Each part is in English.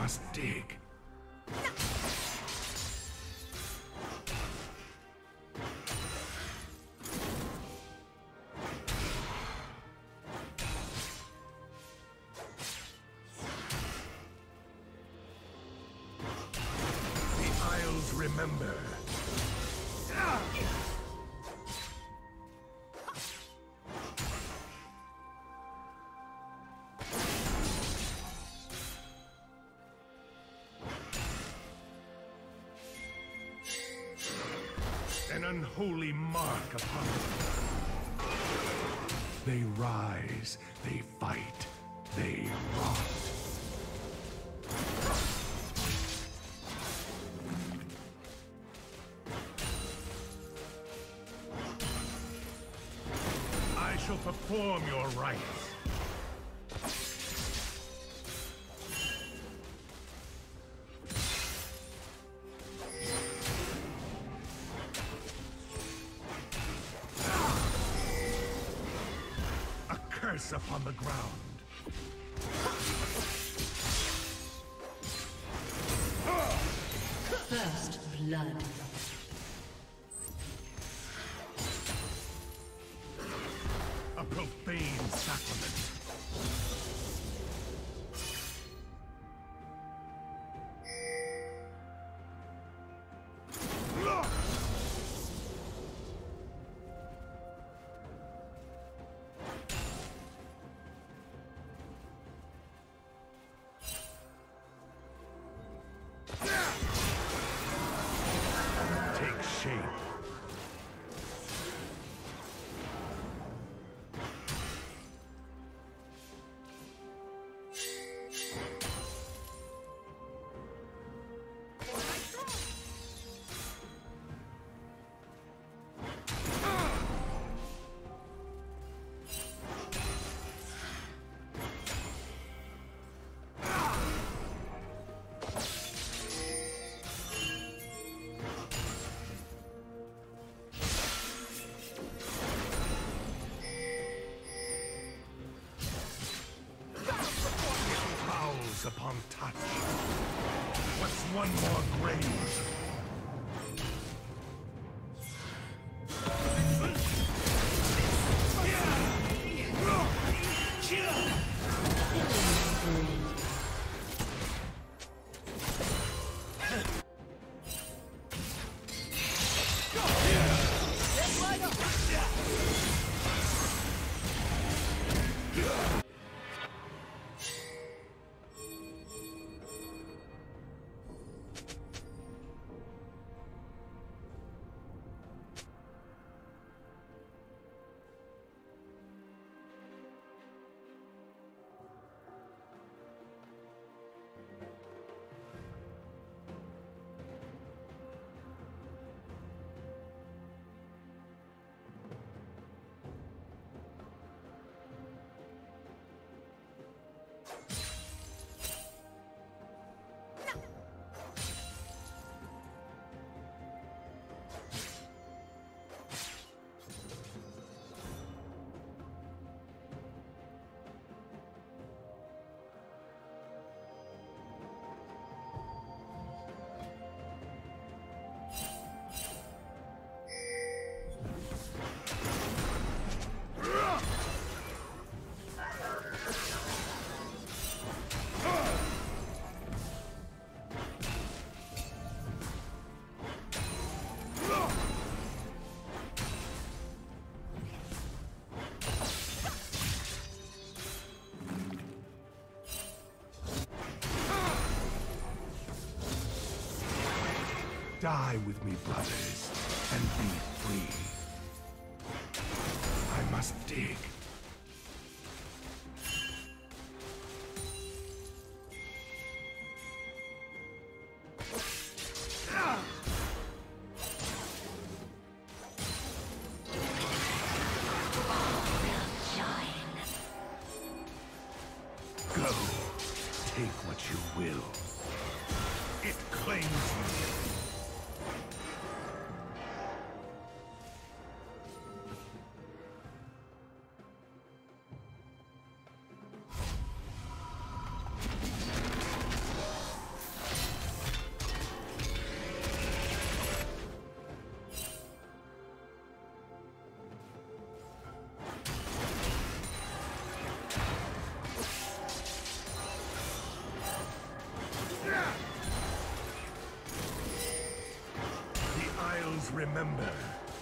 must dig. The Isles remember. An unholy mark upon them. They rise, they fight, they rot. I shall perform your rites. Curse upon the ground. First blood. A profane sacrament. Upon touch. What's one more grave? Die with me, brothers, and be free. I must dig. Go. Take what you will. It claims you. remember.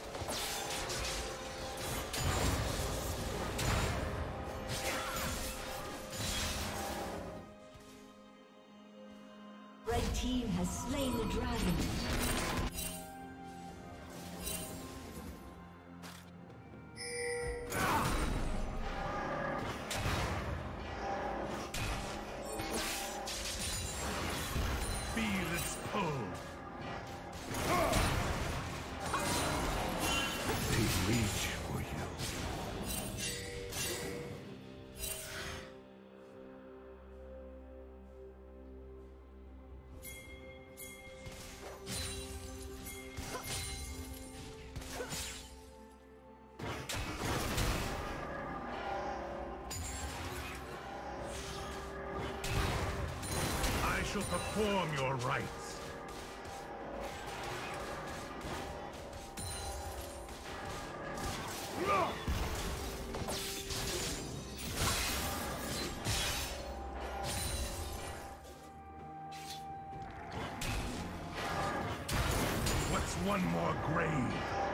Red team has slain the dragon. Perform your rites. What's one more grave?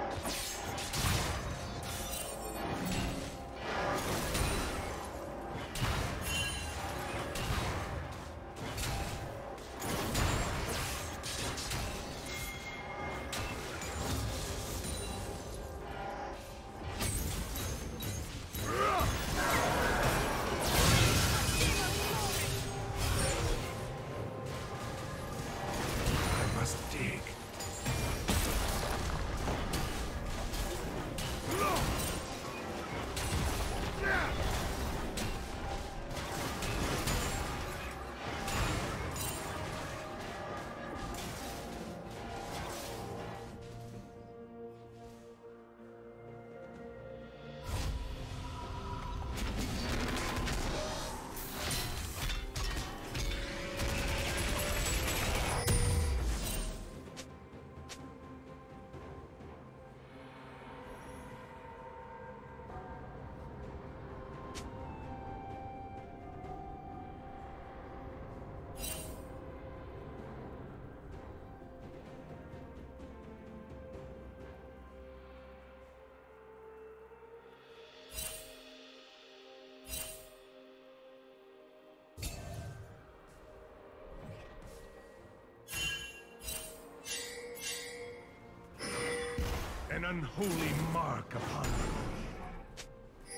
An unholy mark upon you.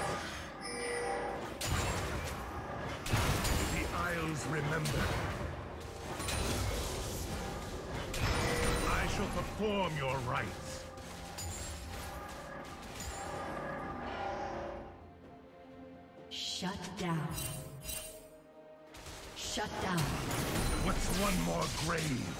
The Isles remember. I shall perform your rites. Shut down. Shut down. What's one more grave?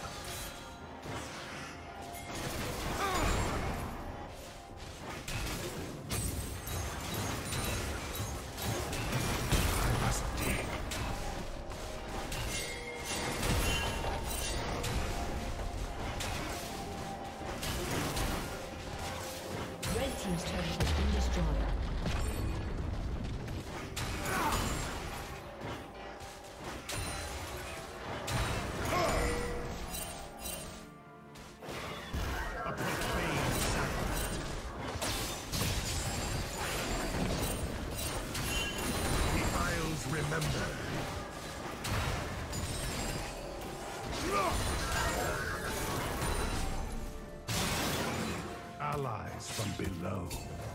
Allies from below.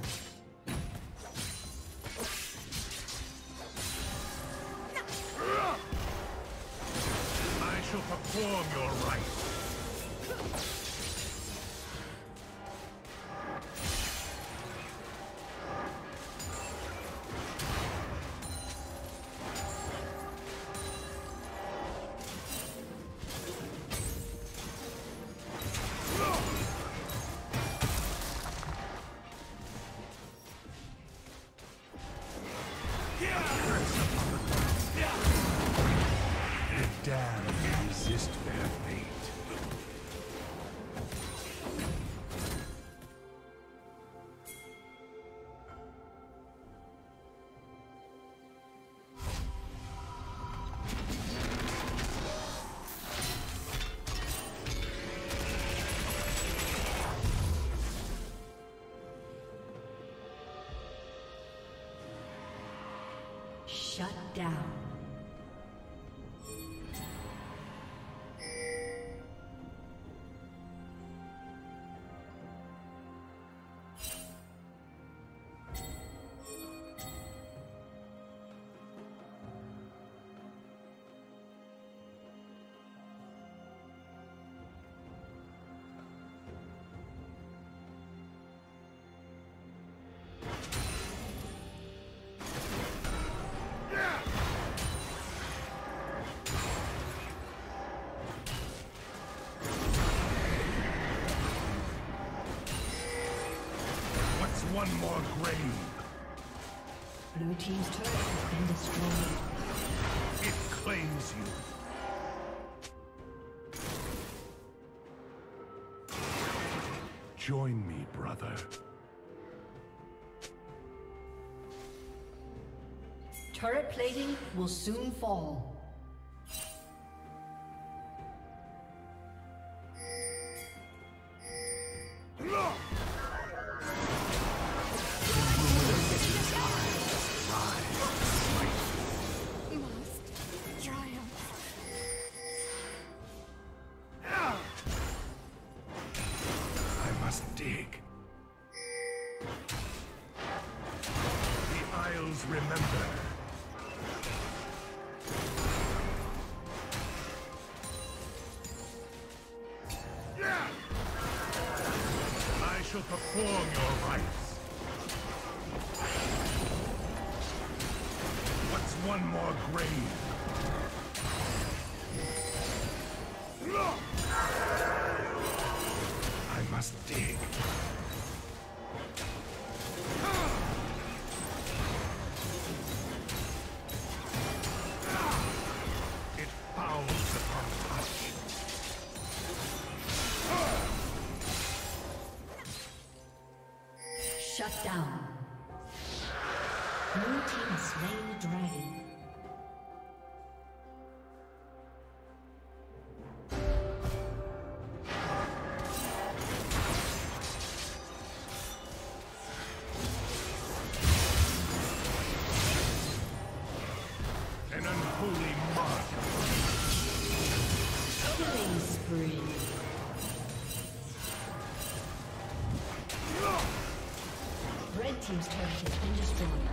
I shall perform your rites. The damned resist their fate. Shut down. One more grave. Blue team's turret has been destroyed. It claims you. Join me, brother. Turret plating will soon fall. Remember. I shall perform your rites. What's one more grave? I must dig. Shut down. Blue team has slain the dragon. An unholy mark. Killing spree. Red team's turret has been destroyed.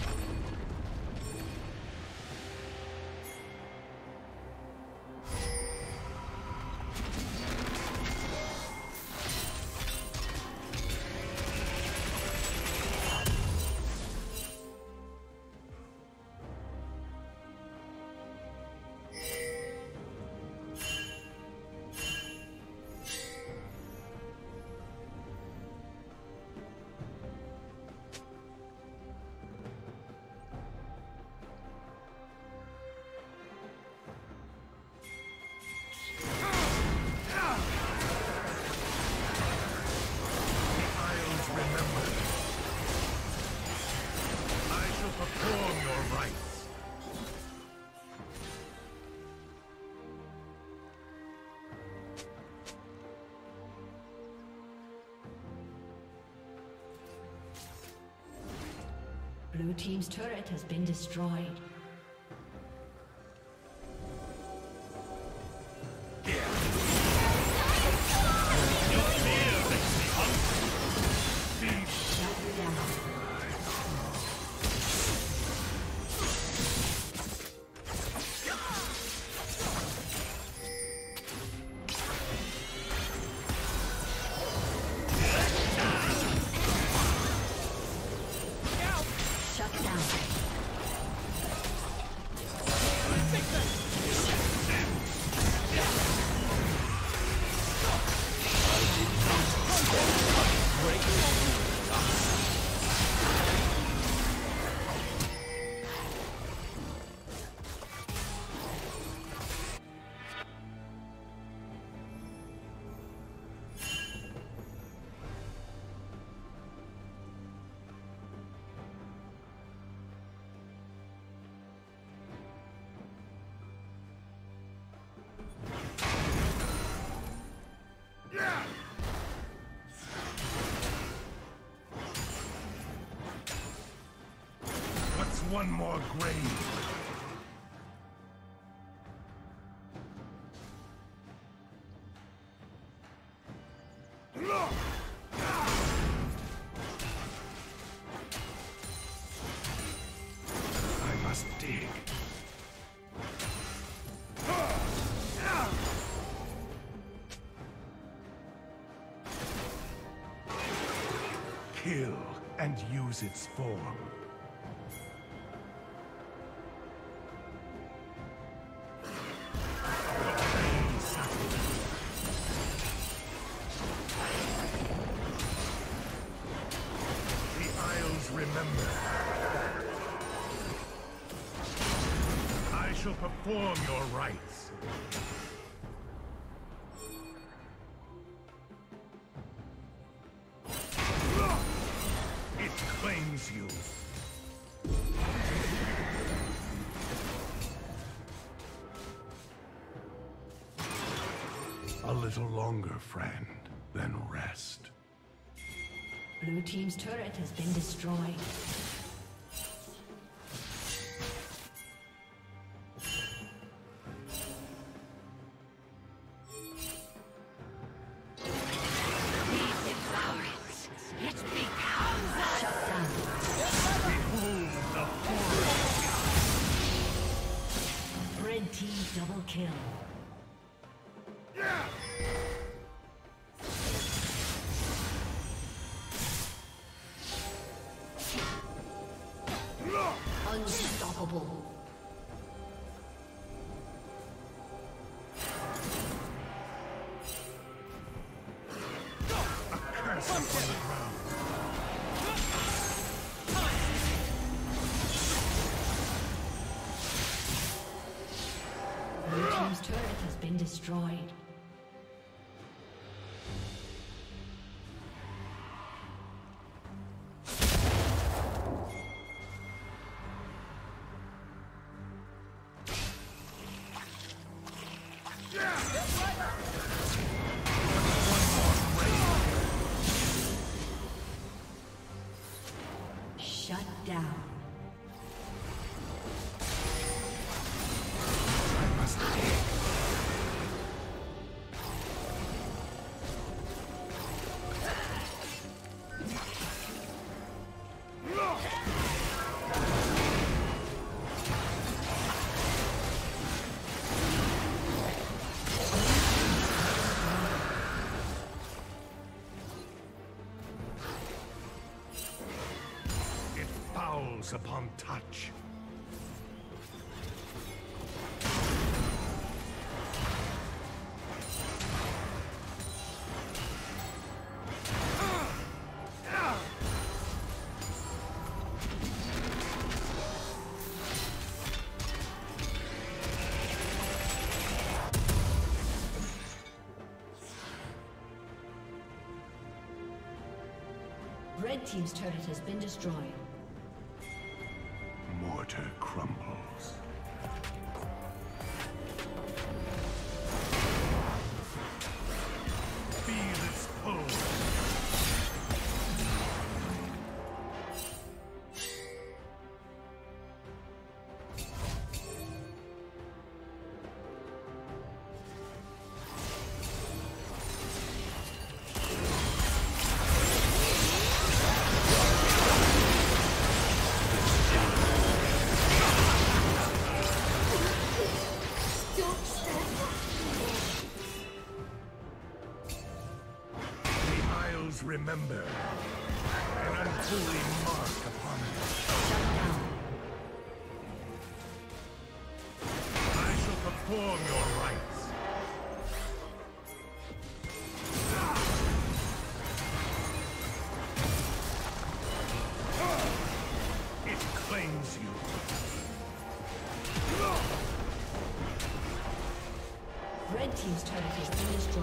Blue team's turret has been destroyed. one more grave. I must dig. Kill and use its form. Remember, I shall perform your rites. It claims you. A little longer, friend, then rest. Blue team's turret has been destroyed. Red team double kill. Unstoppable. A curse upon the ground. Blue team's turret has been destroyed. Shut down. I must dig. Upon touch. Red team's turret has been destroyed. Mortar crumbles. Feel its pull. Remember, an unholy mark upon it. I shall perform your rites. It claims you. Red team's turret has been destroyed.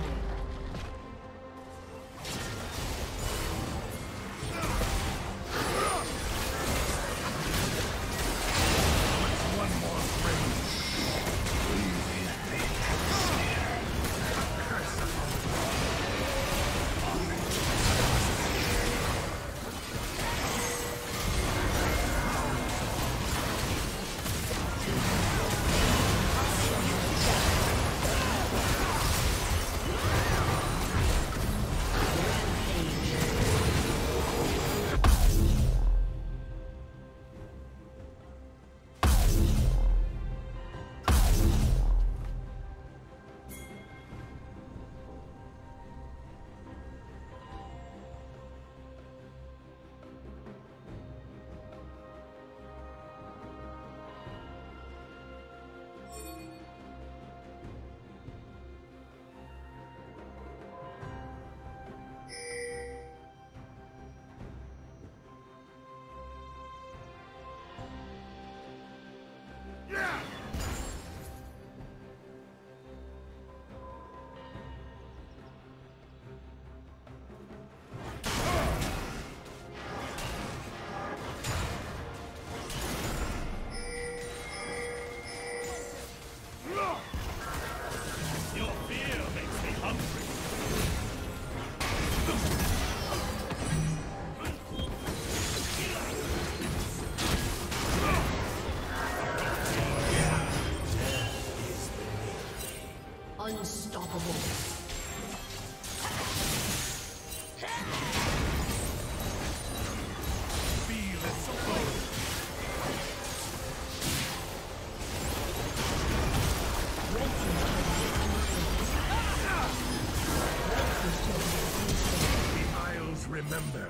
Isles remember.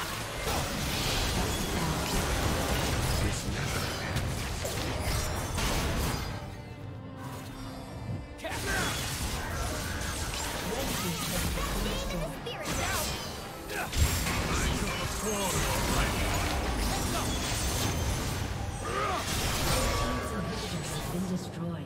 This never ends. Destroyed.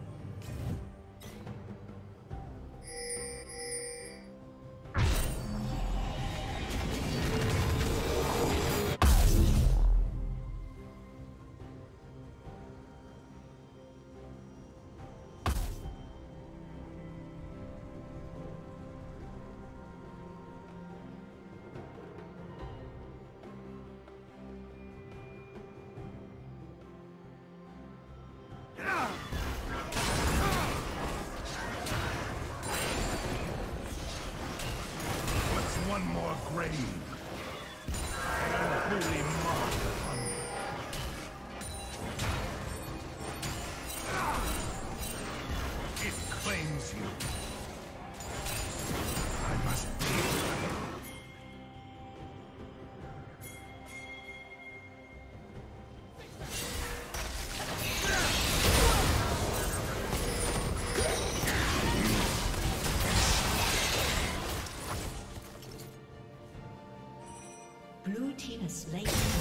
One more grave. An unholy mark upon me. It claims you. I must deal with it. Blue team is slain.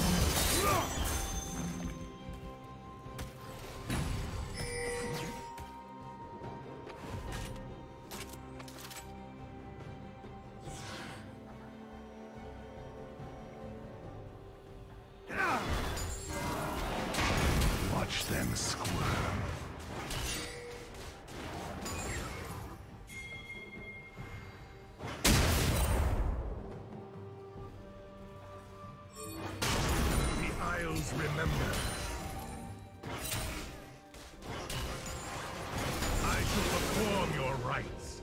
Watch them squirm. Remember, I shall perform your rites.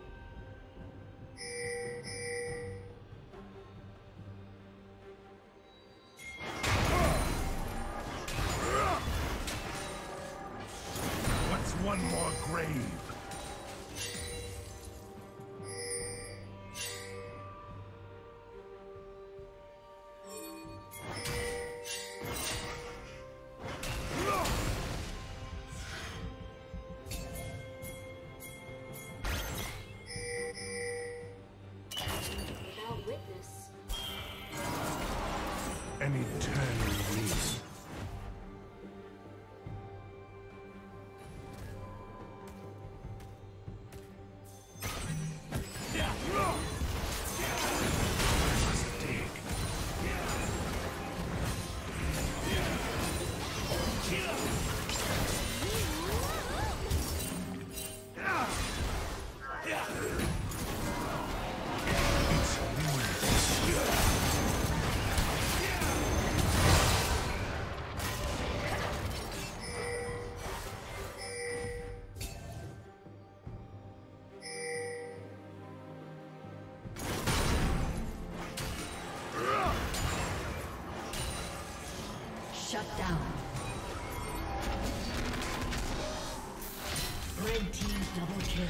What's one more grave? An eternal reason. Shut down. Red team double kill.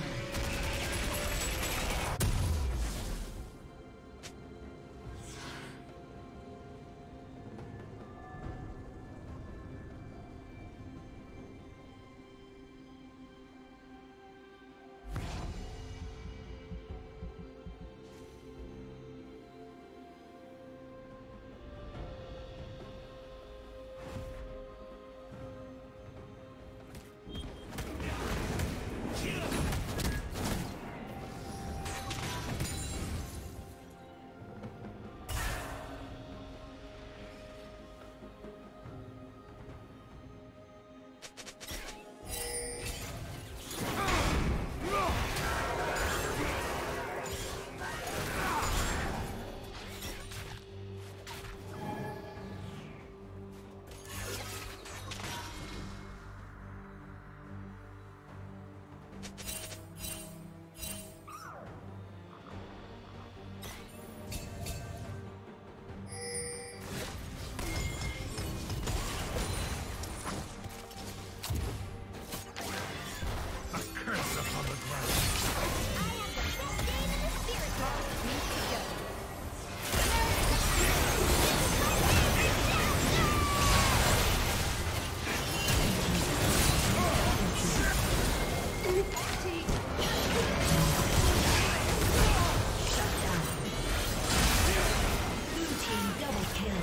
team double kill.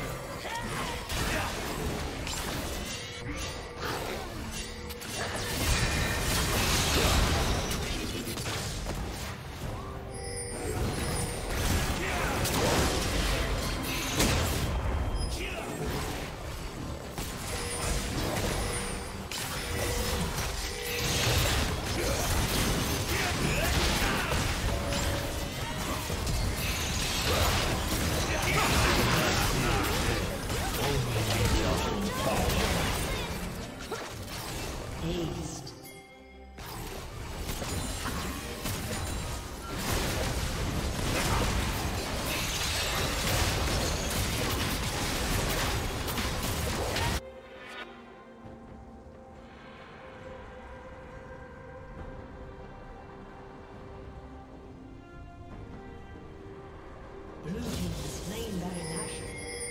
Blue team slain Baron Nashor.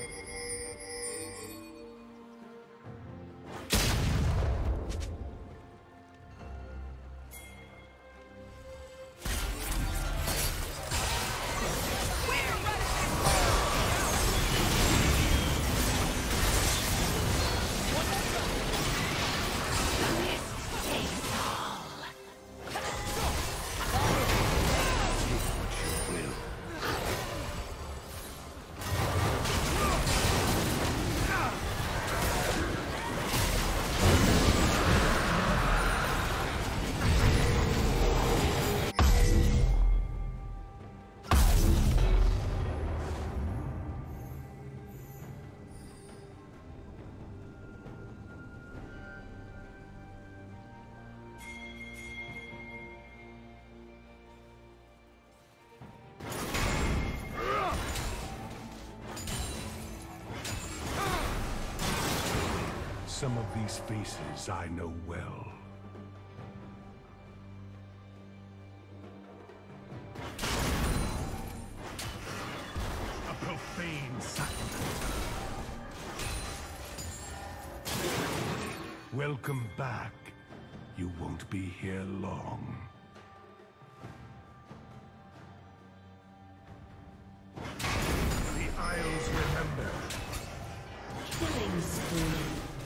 Some of these faces I know well. A profane sacrament. Welcome back. You won't be here long. The Isles remember. Killing spree.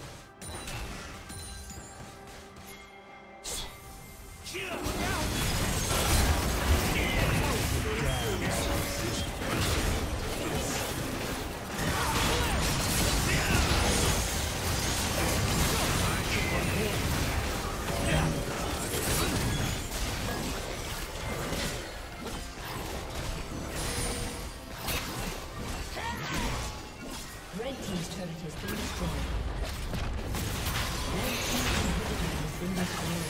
Red team's turret has been destroyed. Red team's inhibitor has been destroyed.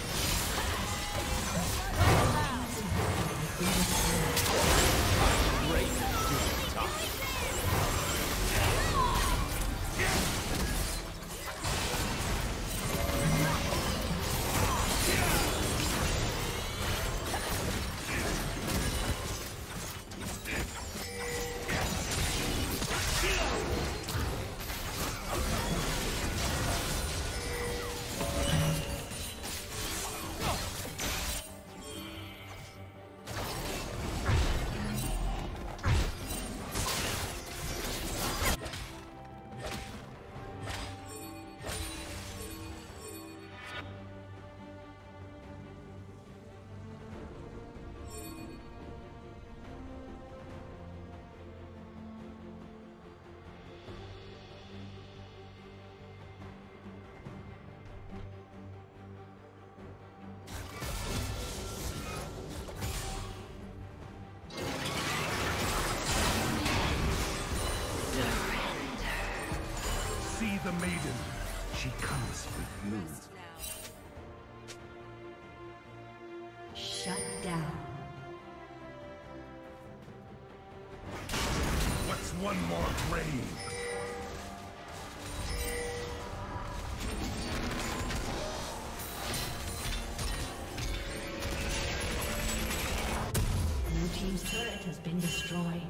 See the maiden. She comes with you. Shut down. What's one more grave? Blue team's turret has been destroyed.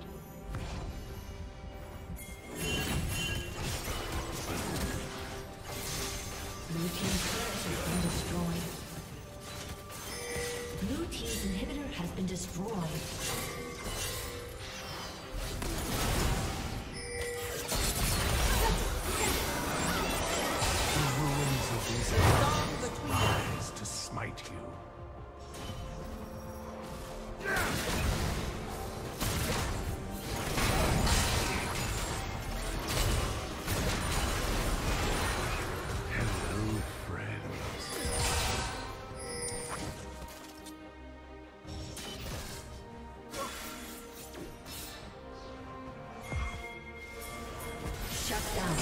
Blue team's turret has been destroyed. Blue team's inhibitor has been destroyed. Shut down.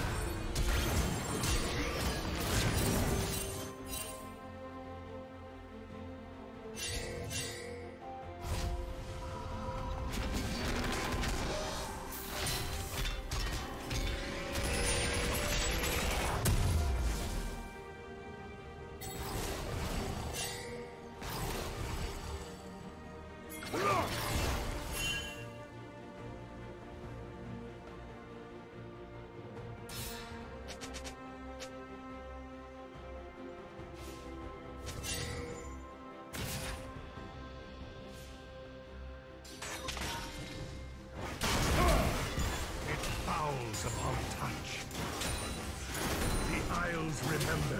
Upon touch. The Isles remember.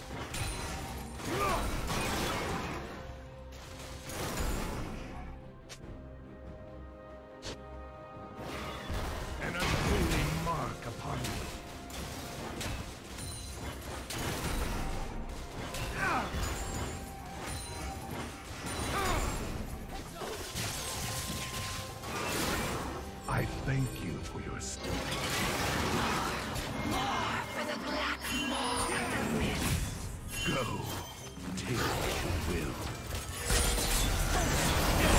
An unholy mark upon you. I thank you for your skill. Go, take what you will.